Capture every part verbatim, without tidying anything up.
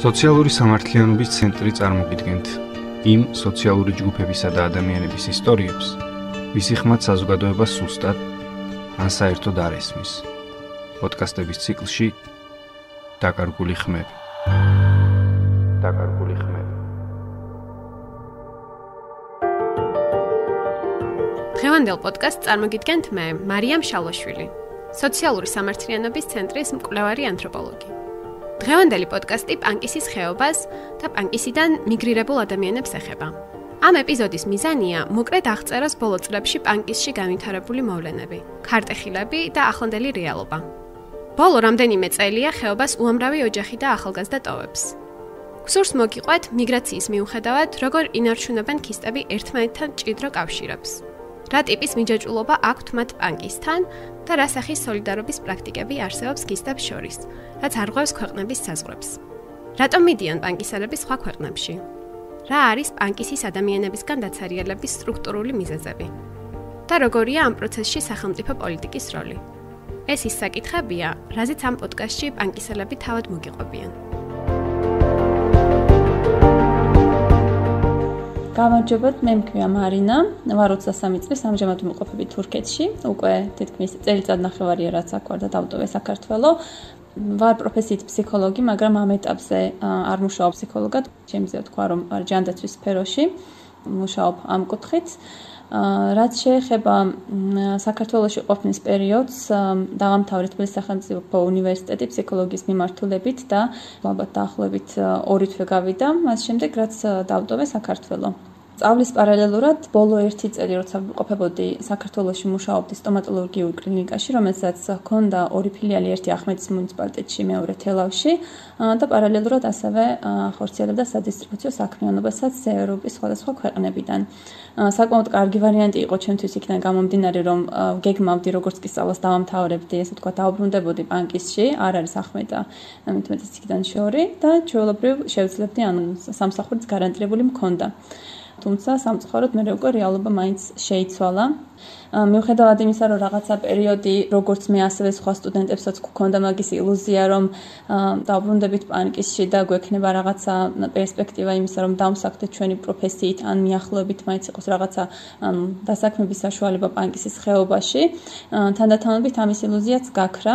სოციალური სამართლიანობის ცენტრი წარმოგიდგენთ იმ სოციალური ჯგუფებისა და ადამიანების ისტორიებს, ვისი ხმად საზოგადოებას სუსტად ან საერთოდ არ ესმის. პოდკასტების ციკლში დაკარგული ხმები. დაკარგული ხმები. დღევანდელ პოდკასტს წარმოგიდგენთ მე, მარიამ შალვაშვილი, სოციალური სამართლიანობის ცენტრის მკვლევარი ანთროპოლოგი. დღევანდელი პოდკასტი პანკისის ხეობას და პანკისიდან მიგრირებულ ადამიანებს ეხება. ამ ეპიზოდის მიზანია მოკლედ აღწეროს ბოლო წლებში პანკისში განვითარებული მოვლენები, ქარტეხილები და ახლანდელი რეალობა. ბოლო რამდენიმე წელია ხეობას უამრავი ოჯახი და ახალგაზრდა ტოვებს. გსურს მოგიყვეთ მიგრაციის მიუხედავად, როგორ ინარჩუნებენ ქისტები ერთმანეთთან მჭიდრო კავშირებს. რა ტიპის მიჯაჭვულობა აქვთ მათ პანკისთან და რა სახის სოლიდარობის პრაქტიკები არსებობს ქისტებს შორის, რაც არღვევს ქვეყნების საზღვრებს. რატომ მიდიან პანკისელები სხვა ქვეყნებში? რა არის პანკისის ადამიანებისგან დაცარიელების სტრუქტურული მიზეზები? და როგორია ამ პროცესში სახელმწიფო პოლიტიკის როლი? ეს ის საკითხებია, რაზეც ამ პოდკასტში პანკისელები თავად მოგიყვებიან. გამარჯობათ, მე მქვია მარინა, ვარ ოცდასამი წლის, ამჟამად ვიმყოფები თურქეთში, უკვე თითქმის წელიწად ნახევარია რაც აქ ვარ და დავტოვე საქართველო. ვარ პროფესიით ფსიქოლოგი, მაგრამ ამ ეტაპზე არ მუშაობ ფსიქოლოგად, შემიძლია თქვა, რომ ვარ ჯანდაცვის სფეროში, მუშაობ ამ კუთხით. რაც შეეხება საქართველოში ყოფნის პერიოდს, დავამთავრე თბილისის სახელმწიფო უნივერსიტეტი ფსიქოლოგიის მიმართულებით და ალბათ დაახლოებით ორი თვე გავიდა, მას შემდეგ რაც დავტოვე საქართველო. სწავლის პარალელურად ბოლო ერთი წელი როცა ვიმყოფებოდი საქართველოში მუშაობდი სტომატოლოგიურ კლინიკაში, რომელსაც ჰქონდა ორი ფილიალი, ერთი ახმეტის მუნიციპალიტეტში, მეორე თელავში და პარალელურად ასევე ხორციელებდა სადისტრიბუციო საქმიანობასაც ევროპის სხვადასხვა ქვეყნებიდან. საკმაოდ კარგი ვარიანტი იყო ჩვენთვის იქიდან გამომდინარე, რომ გეგმავდი როგორც კი სწავლას დავამთავრებდი, ესე ვთქვათ, დაუბრუნდებოდი პანკისში, არ არის ახმეტა მით უმეტეს იქიდან შორი და ჩვეულებრივ შევძლებდი ან სამსახურიც გარანტირებული მქონდა. თუმცა სამწუხაროდ მე უკვე რეალობა მაინც შეიცვალა. მიუხედავად იმისა, რომ რაღაცა პერიოდი, როგორც მე, ასევე სხვა სტუდენტებსაც გქონდა მაგის ილუზია, რომ დავბრუნდებით პანკისში და გვექნება რაღაცა პერსპექტივა იმისა, რომ დავსაქმდეთ ჩვენი პროფესიით, ან მიახლოებით მაინც იყოს რაღაცა დასაქმების საშუალება პანკისის ხეობაში. თანდათანობით ამის ილუზიაც გაქრა.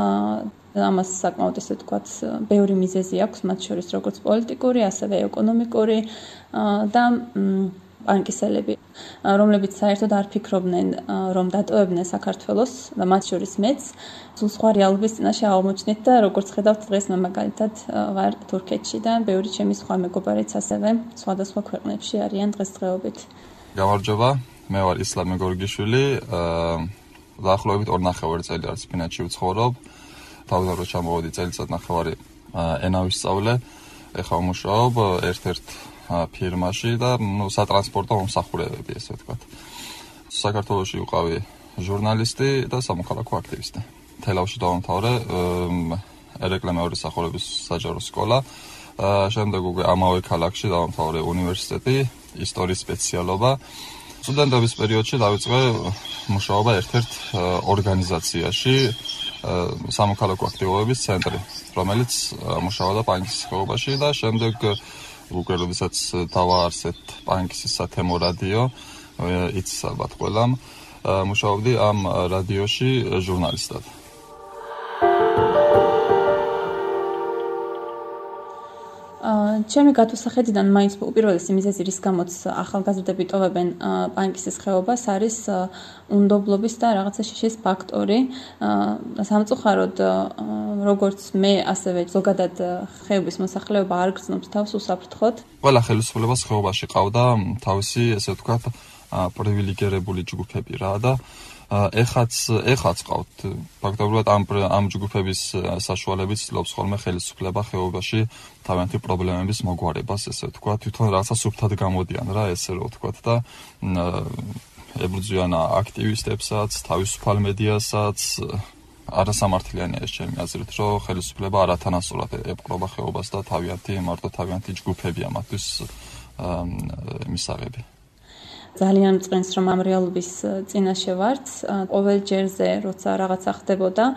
ამას საკმაოდ ესე ვთქვათ, ბევრი მიზეზი აქვს, მათ შორის როგორც პოლიტიკური, ასევე ეკონომიკური და პანკისელები, რომლებიც საერთოდ არ ფიქრობდნენ, რომ დატოვებდნენ საქართველოს და მათ შორის მეც, სულ სხვა რეალობის წინაშე აღმოჩნდით და როგორც ხედავთ დღეს მე მაგალითად ვარ თურქეთში და ბევრი ჩემი სხვა მეგობარიც ასევე სხვადასხვა ქვეყნებში არიან დღესდღეობით. გამარჯობა, მე ვარ ისლამი გორგიშვილი, დაახლოებით ორ ნახევარი წელი არის ფინეთში ვცხოვრობ. თავიდან რო ჩამოვედი წელიწად ნახევარი ენა ვისწავლე, ეხლა ვმუშაობ ერთ-ერთ ფირმაში და ნუ სატრანსპორტო მომსახურებები, ესე ვთქვათ. საქართველოში ვიყავი ჟურნალისტი და სამოქალაქო აქტივისტი. თელავში დავამთავრე ერეკლე მეორე სახურების საჯარო სკოლა. შემდეგ უკვე ამავე ქალაქში დავამთავრე უნივერსიტეტი, ისტორიის სპეციალობა. სტუდენტობის პერიოდში დავიწყე მუშაობა ერთ-ერთ ორგანიზაციაში, სამოქალაქო აქტივობების ცენტრი, რომელიც მუშაობდა პანკისის ხეობაში და შემდეგ უკვე როდესაც დავაარსეთ პანკისის სათემო რადიო, იცის ალბათ ყველამ, მუშაობდი ამ რადიოში ჟურნალისტად. ჩემი გათვისახედიდან მაინც უპირველესი მიზეზი, რის გამოც ახალგაზრდები ტოვებენ პანკისის ხეობას, არის უნდობლობის და რაღაცა შიშის ფაქტორი. სამწუხაროდ, როგორც მე, ასევე ზოგადად ხეობის მოსახლეობა არ გრძნობს თავს უსაფრთხოდ. ყველა ხელისუფლებას ხეობაში ყავდა თავისი, ესე ვთქვათ, პრივილეგირებული ჯგუფები რა და ეხაც ეხაც ყავთ. ფაქტობრივად ამ ამ ჯგუფების საშუალებით ცდილობს ხოლმე ხელისუფლება ხეობაში თავიანთი პრობლემების მოგვარებას, ესე ვთქვათ, თვითონ რაღაცა სუფთად გამოდიან რა, ესე რომ ვთქვათ და ებრძვიან აქტივისტებსაც, თავისუფალ მედიასაც. არასამართლიანია ეს ჩემი აზრით, რომ ხელისუფლება არათანასწორად ეპყრობა ხეობას და თავიანთი მარტო თავიანთი ჯგუფებია მათთვის მისაღები. ძალიან მწყენს, რომ ამ რეალობის წინაშე ვართ. ყოველ ჯერზე, როცა რაღაცა ხდებოდა,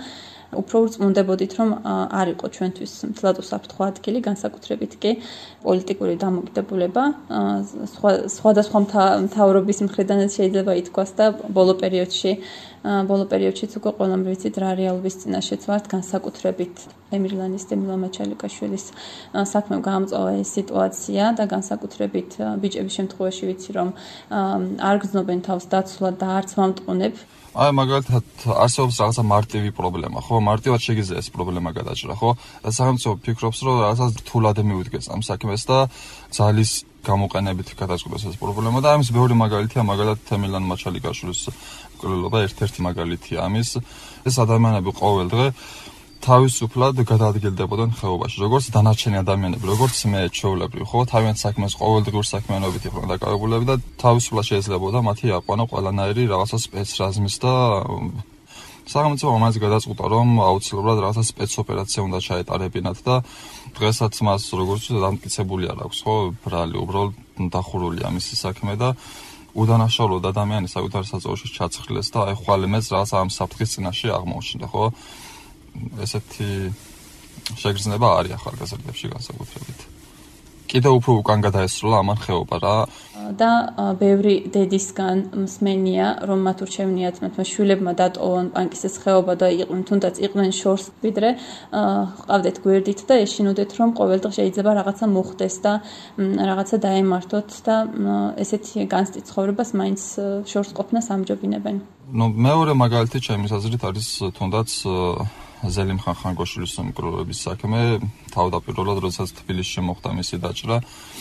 უფრო ვრწმუნდებოდით, რომ არ იყო ჩვენთვის მთლად უსაფრთხო ადგილი, განსაკუთრებით კი პოლიტიკური დამოკიდებულება სხვადასხვა მთავრობის მხრიდანაც შეიძლება ითქვას და ბოლო პერიოდში ბოლო პერიოდშიც უკვე ყველამ ვიცით რა რეალობის წინაშეც ვართ, განსაკუთრებით ემირლანის და მილან მაჩალიკაშვილის საქმემ გაამწვავა ეს სიტუაცია და განსაკუთრებით ბიჭების შემთხვევაში ვიცი, რომ არ გრძნობენ თავს დაცულად და არც მომტყუნებ. აი მაგალითად არსებობს რაღაცა მარტივი პრობლემა, ხო? მარტივად შეგიძლია ეს პრობლემა გადაჭრა, ხო? და სახელმწიფო ფიქრობს, რომ რაღაცა რთულად მიუდგეს ამ საქმეს და ძალის გამოყენებით გადაწყვეტს ეს პრობლემა და ამის ბევრი მაგალითია, მაგალითად ემილან მაჩალიკაშვილის მკვლელობა ერთ-ერთი მაგალითია ამის. ეს ადამიანები ყოველდღე თავისუფლად გადაადგილდებოდნენ ხეობაში, როგორც დანარჩენი ადამიანები, როგორც მე ჩვეულებრივ, ხო, თავიანთ საქმეს ყოველდღიურ საქმიანობით იყვნენ დაკავებულები და თავისუფლად შეიძლებოდა მათი აყვანა ყველანაირი რაღაცა სპეცრაზმის და სახელმწიფო ამას გადაწყვეტა, რომ აუცილებლად რაღაცა სპეცოპერაცია უნდა ჩაეტარებინათ და დღესაც მას როგორც დამტკიცებული არ აქვს, ხო, ბრალი, უბრალოდ დახურულია მისი საქმე და უდანაშაულოდ ადამიანი საკუთარ საწოლში ჩაცხრილეს და აი ხვალე მეც რაღაცა ამ საფრთხის წინაშე აღმოჩნდა, ხო? ესეთი შეგრძნება არის ახალგაზრდებში განსაკუთრებით. კიდევ უფრო უკან გადაესროლა ამან ხეობა რა. და ბევრი დედისგან მსმენია, რომ მათ ურჩევნიათ მათმა შვილებმა დატოვონ პანკისის ხეობა და იყვნენ თუნდაც იყვნენ შორს ვიდრე ყავდეთ გვერდით და ეშინოდეთ, რომ ყოველდღე შეიძლება რაღაცა მოხდეს და რაღაცა დაემართოთ და ესეთი განცდით ცხოვრებას მაინც შორს ყოფნას ამჯობინებენ. ნუ მეორე მაგალითი ჩემის აზრით არის თუნდაც ზელიმ ხანხანგოშვილის მკვლელობის საქმე, თავდაპირველად როდესაც თბილისში მოხდა მისი დაჭრა,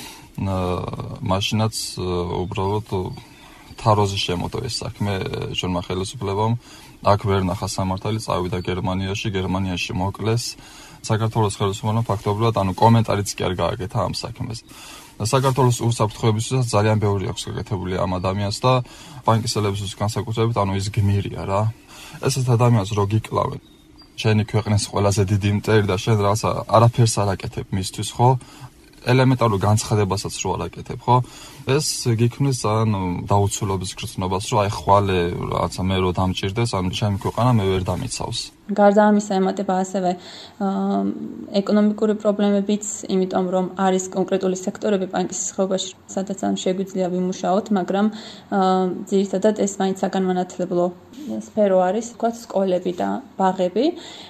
მაშინაც უბრალოდ თაროზე შემოდო ეს საქმე ჯონმა ხელისუფლებამ, აქ ვერ ნახა სამართალი, წავიდა გერმანიაში, გერმანიაში მოკლეს. საქართველოს ხელისუფლებამ ფაქტობრივად ანუ კომენტარიც კი არ გააკეთა ამ საქმეს. საქართველოს უსაფრთხოებისას ძალიან ბევრი აქვს გაკეთებული ამ ადამიანს და პანკისელებისთვის განსაკუთრებით, ანუ ის გმირია რა. ესეთ ადამიანს რო გიკლავენ შენი ქვეყნის ყველაზე დიდი მტერი და შენ რაღაცა არაფერს არ აკეთებ მისთვის, ხო? ელემენტარულ განცხადებასაც რო არ აკეთებ, ხო? ეს გიქმნის ძალიან დაუცველობის გრძნობას, რომ აი ხვალე რაღაცა მე რო დამჭირდეს, ანუ ჩემი ქვეყანა მე ვერ დამიცავს. გარდა ამისა ემატება ასევე ეკონომიკური პრობლემებიც, იმიტომ რომ არის კონკრეტული სექტორები პანკისის ხეობაში, სადაც ან შეგვიძლია ვიმუშაოთ, მაგრამ ძირითადად ეს მაინც საგანმანათლებლო სფერო არის, თქვათ სკოლები და ბაღები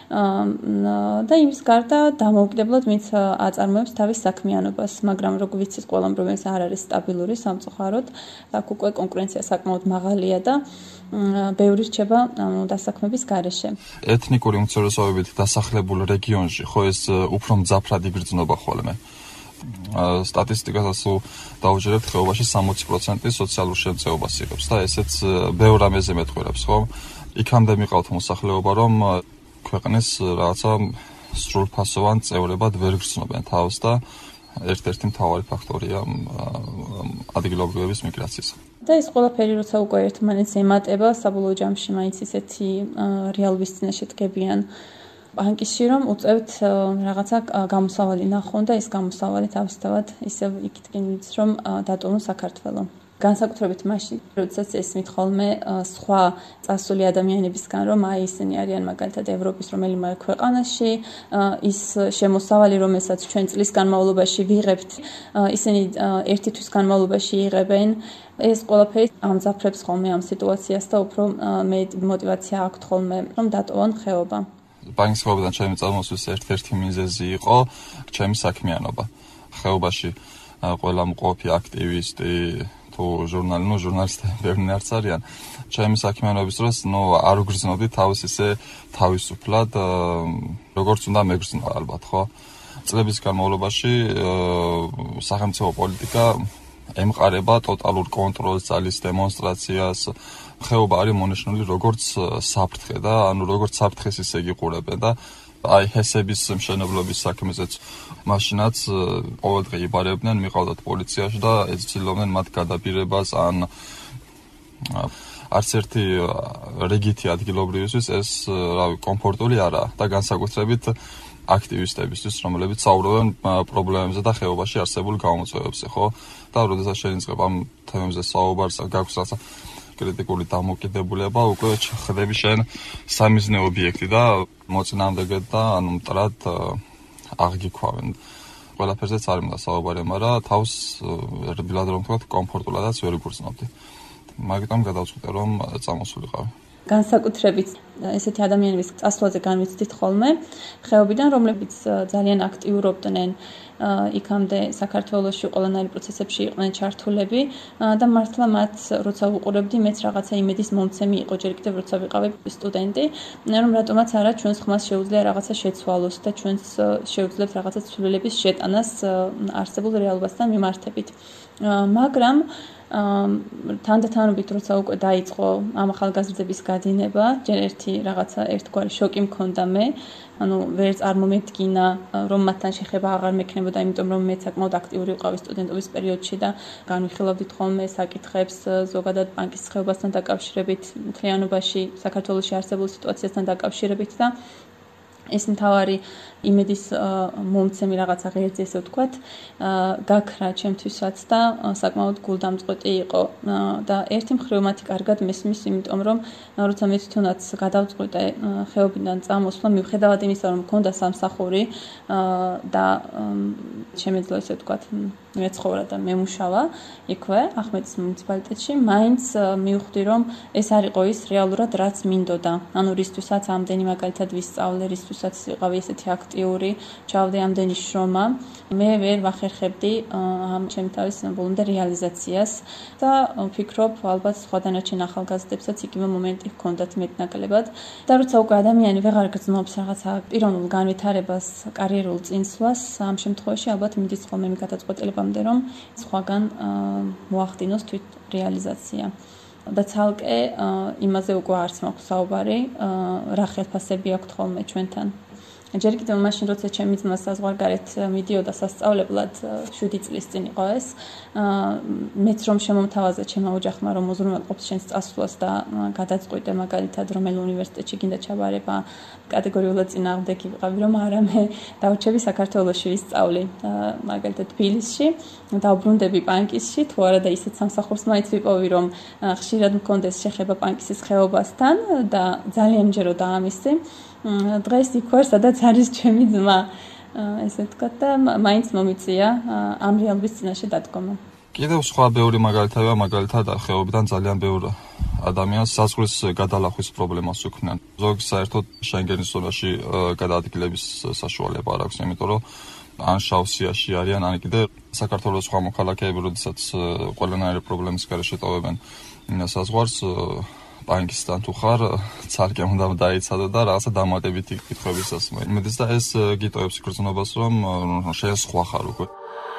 და იმის გარდა დამოუკიდებლად ვინც აწარმოებს თავის საქმიანობას, მაგრამ როგორ ვიცით ყველამ რომ ეს არ არის სტაბილური სამწუხაროდ, აქ უკვე კონკურენცია საკმაოდ მაღალია და ბევრი რჩება დასაქმების გარეშე. ეთნიკური უმცირესობებით დასახლებულ რეგიონში ხო ეს უფრო მძაფრად იგრძნობა ხოლმე. სტატისტიკასაც დაუჯერებთ ხეობაში სამოცი პროცენტი სოციალურ შემწეობას იღებს და ესეც ბევრ რამეზე მეტყველებს, ხო? იქამდე მიყავთ მოსახლეობა, რომ ქვეყნის რაღაცა სრულფასოვან წევრებად ვერ გრძნობენ თავს და ერთ-ერთი მთავარი ფაქტორია ადგილობრივების მიგრაციის. და ეს ყველაფერი როცა უკვე ერთმანეთს ემატება, საბოლოო ჯამში მაინც ისეთი რეალობის წინაშე დგებიან პანკისში, რომ უწევთ რაღაცა გამოსავალი ნახონ და ეს გამოსავალი თავისთავად ისევ იქით გინდს, რომ დატოვონ საქართველო. განსაკუთრებით მაშინ, როდესაც ესმით ხოლმე სხვა წასული ადამიანებისგან, რომ აი ისინი არიან მაგალითად ევროპის რომელიმე ქვეყანაში, ის შემოსავალი, რომელსაც ჩვენ წლის განმავლობაში ვიღებთ, ისინი ერთი თვის განმავლობაში იღებენ. ეს ყველაფერი ამძაფრებს ხოლმე ამ სიტუაციას და უფრო მოტივაცია აქვთ ხოლმე, რომ დატოვონ ხეობა. პანკის ხეობიდან ჩემი წამოსვლის ერთ-ერთი მიზეზი იყო ჩემი საქმიანობა. ხეობაში ყველა მყოფი აქტივისტი თუ ჟურნალი, ნუ ჟურნალისტები ბევრი არც არიან. ჩემი საქმიანობის დროს, ნუ არ უგრძნობდი თავს ისე თავისუფლად, როგორც უნდა მეგრძნო ალბათ, ხო? წლების განმავლობაში სახელმწიფო პოლიტიკა ემყარება ტოტალურ კონტროლს, ძალის დემონსტრაციას. ხეობა არის მონიშნული როგორც საფრთხე და ანუ როგორც საფრთხეს ისე იგიყურებენ და აი ჰესების მშენებლობის საქმეზეც მაშინაც ყოველდღე იბარებდნენ, მიყავდათ პოლიციაში და ეცდილობდნენ მათ გადაბირებას ან არც ერთი რიგითი ადგილობრივისთვის ეს რავი კომფორტული არაა და განსაკუთრებით აქტივისტებისთვის, რომლებიც საუბრობენ პრობლემებზე და ხეობაში არსებულ გამოწვევებზე, ხო? და როდესაც შეიძლება ამ თემებზე საუბარს გაქვს რაღაცა კრიტიკული დამოკიდებულება უკვე ხდები შენ სამიზნე ობიექტი და მოწინააღმდეგე და ანუ მტრად აღგიქვავენ. ყველაფერზეც არ მინდა საუბარი, მაგრამ თავს რბილად რომ თქვა კომფორტულადაც ვერ გგრძნობდი. მაგიტომ გადავწყვიტე რომ წამოსულიყავი. განსაკუთრებით ესეთი ადამიანების წასვლაზე განვიცდით ხოლმე ხეობიდან, რომლებიც ძალიან აქტიურობდნენ იქამდე საქართველოში ყველანაირ პროცესებში იყვნენ ჩართულები და მართლა მათ როცა ვუყურებდი მეც რაღაცა იმედის მომცემი იყო ჯერ კიდევ როცა ვიყავი სტუდენტი, რომ რატომაც არა ჩვენს ხმას შეუძლია რაღაცა შეცვალოს და ჩვენს შეუძლებთ რაღაცა ცვლილების შეტანას არსებულ რეალობასთან მიმართებით. მაგრამ თანდათანობით როცა უკვე დაიწყო ამ ახალგაზრდების გადინება, ჯერ ერთი რაღაცა ერთგვარი შოკი მქონდა მე, ანუ ვერ წარმომედგინა რომ მათთან შეხება აღარ მექნებოდა, იმიტომ რომ მეც საკმაოდ აქტიური ვიყავი სტუდენტობის პერიოდში და განვიხილავდით ხოლმე საკითხებს ზოგადად ბანკის ხეობასთან დაკავშირებით, მთლიანობაში საქართველოში არსებულ სიტუაციასთან დაკავშირებით და ეს მთავარი იმედის მომცემი რაღაცა ღერძი ესე ვთქვათ, გაქრა ჩემთვისაც და საკმაოდ გულდამწყვეტი იყო და ერთი მხრივ მათი კარგად მესმის, იმიტომ რომ როცა მე თვითონაც გადავწყვიტე ხეობიდან წამოსვლა, მიუხედავად იმისა, რომ მქონდა სამსახური და შემეძლო ესე ვთქვათ, მეცხოვრა და მემუშავა იქვე ახმეტის მუნიციპალიტეტში, მაინც მივხვდი, რომ ეს არ იყო ის რეალურად რაც მინდოდა. ანუ რისთვისაც ამდენი მაგალითად ვისწავლე, რისთვისაც ვიყავი ესეთი აქტიური, ჩავდე ამდენი შრომა, მე ვერ ვახერხებდი ამ ჩემი თავის ბოლომდე რეალიზაციას და ვფიქრობ, ალბათ სხვა დანარჩენ ახალგაზრდებსაც იგივე მომენტი ჰქონდათ მეტნაკლებად და როცა უკვე ადამიანი ვეღარ გრძნობს რაღაცა პიროვნულ განვითარებას, კარიერულ წინსვლას, ამ შემთხვევაში ალბათ მიდის ხოლმე იმ გადაწყვეტილებამდე, რომ სხვაგან მოახდინოს თვით რეალიზაცია. და ცალკე იმაზე უკვე არც მაქვს საუბარი, რა ხელფასები აქვთ ხოლმე ჩვენთან. ჯერ კიდევ მაშინ როცა ჩემი ძმა საზღვარგარეთ მიდიოდა სასწავლებლად, შვიდი წლის წინ იყო ეს, მეც რომ შემომთავაზა ჩემმა ოჯახმა, რომ უზრუნველყოფს შენს წასვლას და გადაწყვიტე მაგალითად რომელ უნივერსიტეტში გინდა ჩაბარება, კატეგორიულად წინააღმდეგი ვიყავი, რომ არა მე დავრჩები საქართველოში ვისწავლი, მაგალითად თბილისში, დავბრუნდები პანკისში, თუ არა და ისეთ სამსახურს მაინც ვიპოვი, რომ ხშირად მქონდეს შეხება პანკისის ხეობასთან და ძალიან მჯეროდა ამისი. დღეს იქ ვარ, სადაც არის ჩემი ძმა, ესე ვთქვათ და მაინც მომიწია ამ რეალობის წინაშე დადგომა. კიდევ სხვა ბევრი მაგალითია, მაგალითად ხეობიდან ძალიან ბევრი ადამიანს საზღვრის გადალახვის პრობლემას უქმნიან. ზოგი საერთოდ შენგენის ზონაში გადაადგილების საშუალება არ აქვს, იმიტომ რომ ან შავსიაში არიან, ან კიდე საქართველოს სხვა მოქალაქეები, როდესაც ყველანაირი პრობლემის გარეშე ტოვებენ საზღვარს, ბანკისთან თუ ხარ, ცალკე უნდა დაიცადო და რაღაცა დამატებითი კითხვებისას მოიმედის და ეს გიტოვებს გრძნობას, რომ შენ სხვა ხარ უკვე.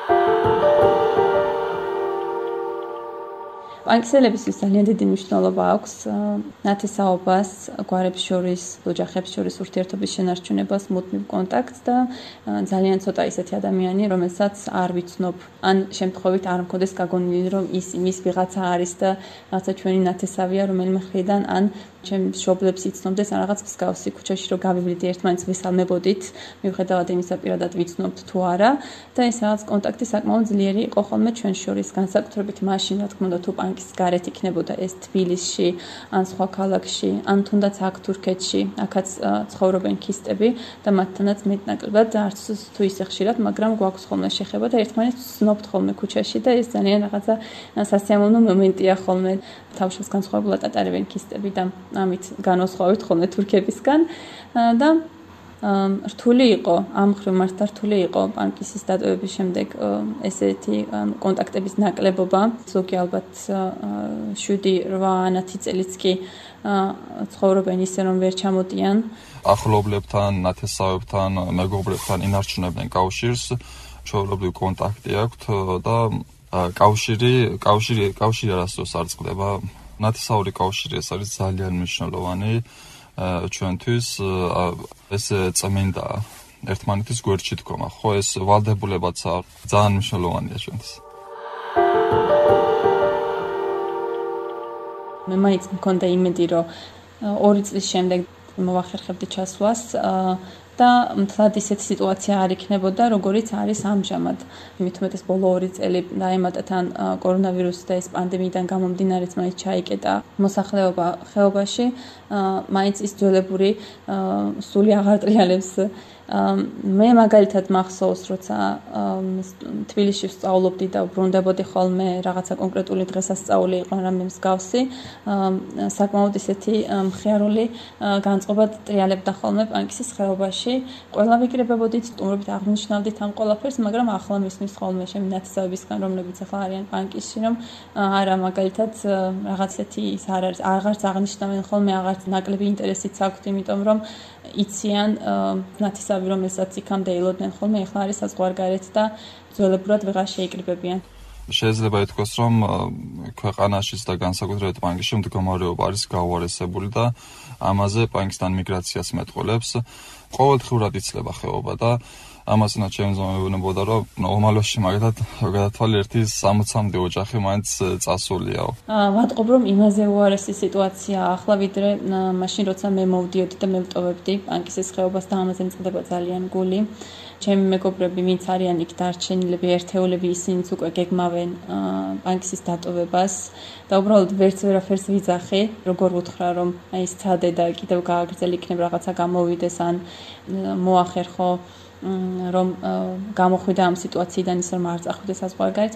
ბანკისელებისთვის ძალიან დიდი მნიშვნელობა აქვს ნათესაობას, გვარებს შორის, ოჯახებს შორის ურთიერთობის შენარჩუნებას, მუდმივ კონტაქტს და ძალიან ცოტა ისეთი ადამიანი, რომელსაც არ ვიცნობ, ან შემთხვევით არ მქონდეს გაგონილი, რომ ის იმის ვიღაცა არის და რაღაცა ჩვენი ნათესავია, რომელიმე მხრიდან, ან ჩემ მშობლებს იცნობდეს ან რაღაც მსგავსი ქუჩაში რომ გავივლიდე ერთმანეთს ვისალმებოდით, მიუხედავად იმისა პირადად ვიცნობთ თუ არა და ეს რაღაც კონტაქტი საკმაოდ ძლიერი იყო ხოლმე ჩვენ შორის, განსაკუთრებით მაშინ, რა თქმა უნდა, თუ პანკის გარეთ იქნებოდა ეს თბილისში, ან სხვა ქალაქში, ან თუნდაც აქ თურქეთში, აქაც ცხოვრობენ ქისტები და მათთანაც მეტნაკლებად არც თუ ისე ხშირად, მაგრამ გვაქვს ხოლმე შეხება და ერთმანეთს ვცნობთ ხოლმე ქუჩაში და ეს ძალიან რაღაცა სასიამოვნო მომენტია ხოლმე. თავშეს განსხვავებულად ატარებენ ქისტები და ამით განვასხვავებთ ხოლმე თურქებისგან და რთული იყო, ამ მხრივ მართლა რთული იყო პანკისის დატოვების შემდეგ ესეთი კონტაქტების ნაკლებობა, ზოგი ალბათ შვიდი რვა ათი წელიც კი ცხოვრობენ ისე რომ ვერ ჩამოდიან. ახლობლებთან, ნათესავებთან, მეგობრებთან ინარჩუნებენ კავშირს, ჩვეულებრივ კონტაქტი აქვთ და კავშირი, კავშირი, კავშირი არასდროს არ წყდება. ნათესაური კავშირი ეს არის ძალიან მნიშვნელოვანი ჩვენთვის, ეს წმინდა ერთმანეთის გვერდში დგომა, ხო ეს ვალდებულებაც ძალიან მნიშვნელოვანია ჩვენთვის. მე მაინც მქონდა იმედი, რომ ორი წლის შემდეგ მოვახერხებდი ჩასვლას და მთლად ისეთი სიტუაცია არ იქნებოდა, როგორიც არის ამჟამად. მით უმეტეს ბოლო ორი წელი დაემატა თან კორონავირუსი და ეს პანდემიიდან გამომდინარეც მაინც ჩაიკეტა მოსახლეობა ხეობაში, მაინც ის ძველებური სული აღარ ტრიალებს. მე მაგალითად მახსოვს, როცა თბილისში ვსწავლობდი და ვბრუნდებოდი ხოლმე რაღაცა კონკრეტული დღესასწაული იყო რამე მსგავსი, საკმაოდ ისეთი მხიარული განწყობა ტრიალებდა ხოლმე პანკისის ხეობაში. ყველა ვიკრებებოდით, სტუმრობით აღნიშნავდით ამ ყველაფერს, მაგრამ ახლა მისმის ხოლმე ჩემი ნათესავებისგან, რომლებიც ახლა არიან პანკისში, რომ არა მაგალითად რაღაც ესეთი ის არ არის, აღარც აღნიშნავენ ხოლმე, აღარც ნაკლები ინტერესიც აქვთ, იმიტომ რომ იციან ნათესავები, რომელსაც იქამდე ელოდნენ ხოლმე, ახლა არის საზღვარგარეთ და ძველებურად ვეღარ შეიკრიბებიან. შეიძლება ითქვას, რომ ქვეყანაშიც და განსაკუთრებით პანკისში მდგომარეობა არის გაუარესებული და ამაზე პანკისთან მიგრაციას მეტყველებს. ყოველდღურად იცლება ხეობა და ამასთანავე შემიძლია რომ ნორმალში მაგალითად გადათვალე ერთი სამოცამდე ოჯახი მაინც წასულიაო. ვატყობ რომ იმაზე უარესი სიტუაცია ახლა ვიდრე მაშინ როცა მე მოვდიოდი და მე ვტოვებდი პანკისის ხეობას და ამაზე მწყდება ძალიან გული. ჩემი მეგობრები, ვინც არიან იქ დარჩენილები, ერთეულები, ისინიც უკვე გეგმავენ პანკისის დატოვებას და უბრალოდ ვერც ვერაფერს ვიძახი, როგორ ვუთხრა რომ აი სცადე და კიდევ გააგრძელ იქნებ რაღაცა გამოვიდეს ან მოახერხო რომ გამოხვიდა ამ სიტუაციიდან ის რომ არ წახვიდეს საზღვარგარეთ.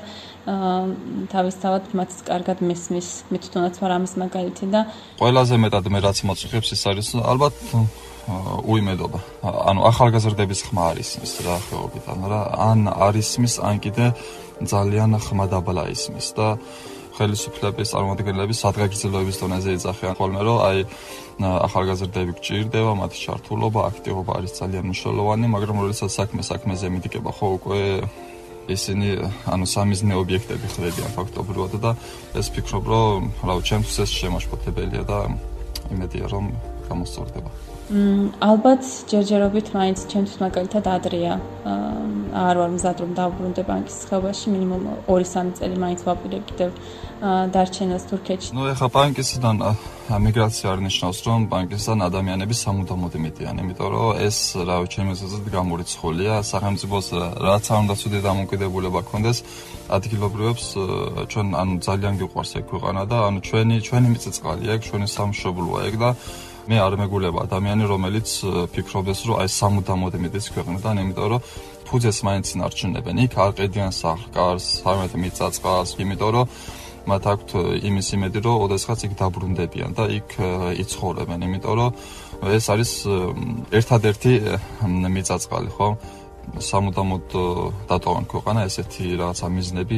თავისთავად მათ კარგად მესმის, მე თვითონაც ვარ ამის მაგალითი და ყველაზე მეტად მე რაც მოწუხებს ის არის ალბათ უიმედობა. ანუ ახალგაზრდების ხმა არის ის რა ხეობით, ანუ რა ან არის მის ან კიდე ძალიან ხმა დაბლა ისმის და ხელისუფლების წარმომადგენლების სადღეგრძელოების დონეზე ეძახიან ხოლმე რომ აი ახალგაზრდები გჭირდება, მათი ჩართულობა, აქტივობა არის ძალიან მნიშვნელოვანი, მაგრამ როდესაც საქმე საქმეზე მიდიკება ხო უკვე ისინი ანუ სამიზნე ობიექტები ხდებიან ფაქტობრივად და ეს ფიქრობ რომ რა ჩემთვის ეს შემაშფოთებელია და იმედია რომ გამოსწორდება. ალბათ ჯერჯერობით მაინც ჩემთვის მაგალითად ადრეა. არ ვარ მზად რომ დავბრუნდე პანკისის ხეობაში, მინიმუმ ორი სამი წელი მაინც ვაპირებ კიდევ დარჩენას თურქეთში. ნუ ეხლა პანკისიდან მიგრაცია არ ნიშნავს რომ პანკისიდან ადამიანები სამუდამოდ იმედიან, იმიტომ რომ ეს რა ჩემს აზრით გამორიცხულია, სახელმწიფოს რაც არ უნდა ცუდი დამოკიდებულება ქონდეს ადგილობრივებს ჩვენ ანუ ძალიან გიყვარს ეგ ქვეყანა და ანუ ჩვენი ჩვენი მიწა-წყალია ეგ, ჩვენი სამშობლოა ეგ და მე არ მეგულება ადამიანი, რომელიც ფიქრობს, რომ აი სამუდამოდ იმედის ქვეყნიდან, იმიტომ რომ ფუძეს მაინც ინარჩუნებენ. იქ არ ყიდიან სახლ-კარს, სამეთ მიწა-წყალს, იმიტომ რომ მათ აქვთ იმის იმედი, რომ ოდესღაც იქ დაბრუნდებიან და იქ იცხოვრებენ, იმიტომ რომ ეს არის ერთადერთი მიწა-წყალი, ხო? სამუდამოდ დატოვან ქვეყანა ესეთი რაღაცა მიზნები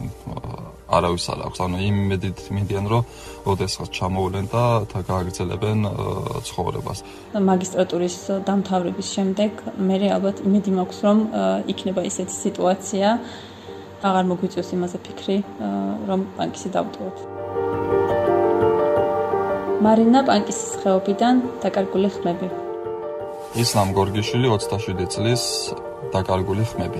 არავის არ აქვს. ანუ იმ იმედით მინდიან, რომ ოდესღაც ჩამოვლენ და გააგრძელებენ ცხოვრებას. მაგისტრატურის დამთავრების შემდეგ მე ალბათ იმედი მაქვს, რომ იქნება ისეთი სიტუაცია, აღარ მოგვიწევს იმაზე ფიქრი, რომ პანკისი დავტოვებ. მარინა პანკისის ხეობიდან დაკარგული ხმები. ისლამ გორგიშვილი ოცდაშვიდი წლის დაკარგული ხმები.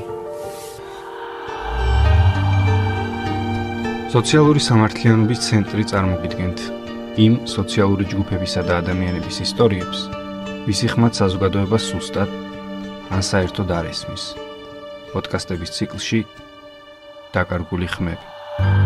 სოციალური სამართლიანობის ცენტრი წარმოგიდგენთ იმ სოციალური ჯგუფებისა და ადამიანების ისტორიებს, ვისი ხმად საზოგადოება სუსტად ან საერთოდ არ ესმის. პოდკასტების ციკლში დაკარგული ხმები.